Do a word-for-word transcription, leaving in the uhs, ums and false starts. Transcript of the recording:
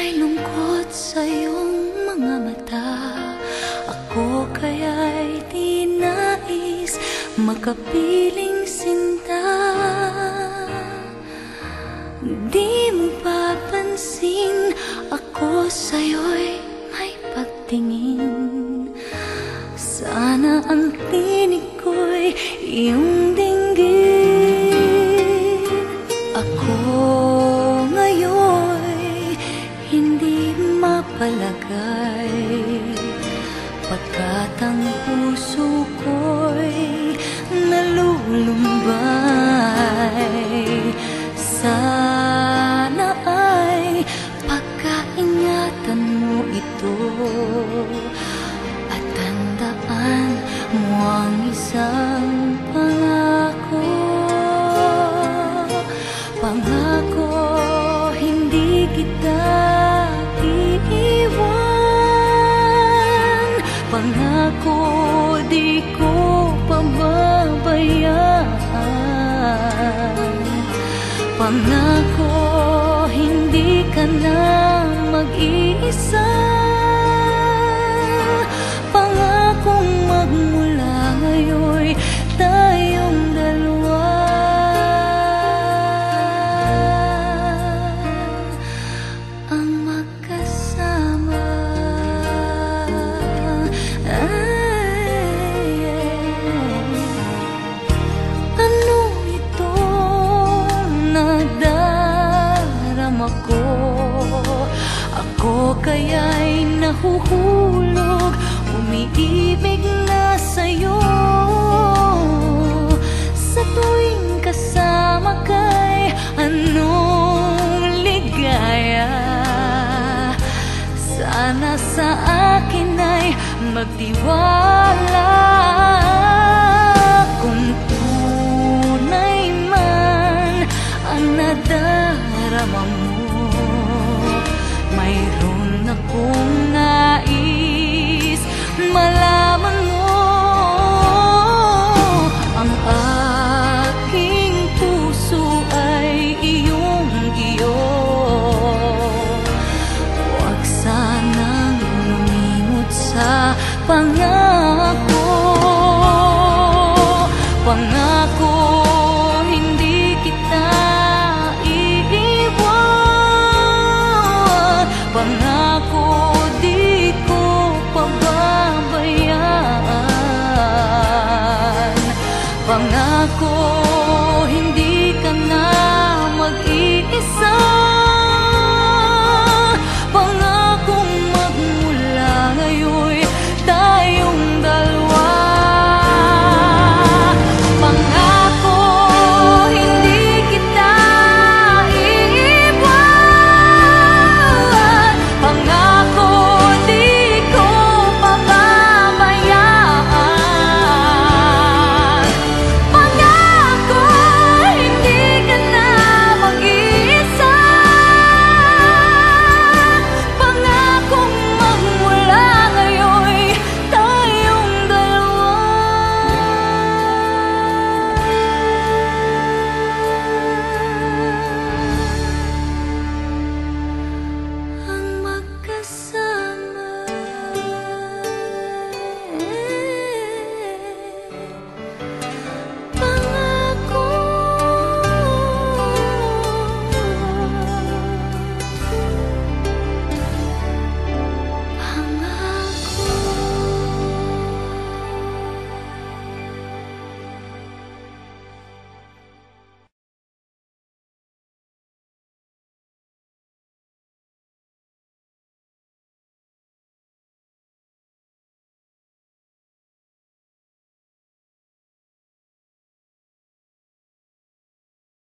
May lungkot sa iyong mga mata, ako kaya'y di nais makapiling sinta. Di mo papansin, ako sa'yo'y may pagtingin. Sana ang tinig ko'y iyong dinggin. Ako ngayon'y hindi mapalagay, pagkat ang puso ko'y nalulumbay. Sana ay pagkaingatan mo ito at tandaan mo ang isang pangako. Pangako, hindi kita iiwan. Pangako, di ko pababayaan. Pangako, hindi ka na mag-iisa. Pangakong magmula ngayon'y tayong dalawa ang magkasama. Ay, ano ito nadarama ko? Ako kaya'y nahuhulog, umiibig na sa'yo. Sa tuwing kasama ka'y anong ligaya. Sana sa akin ay magtiwala. Kung tunay man ang nadarama mo, mayroon akong nais malaman.